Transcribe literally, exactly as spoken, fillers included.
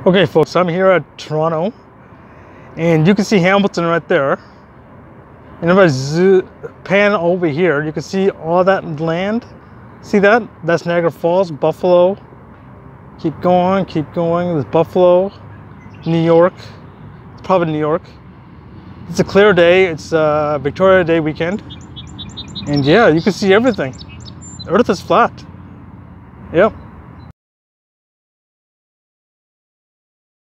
Okay folks, I'm here at Toronto and you can see Hamilton right there. And if I zoom, pan over here, you can see all that land. See that? That's Niagara Falls, Buffalo. Keep going, keep going. There's Buffalo, New York. It's probably New York. It's a clear day. It's uh, Victoria Day weekend. And yeah, you can see everything. Earth is flat. Yep.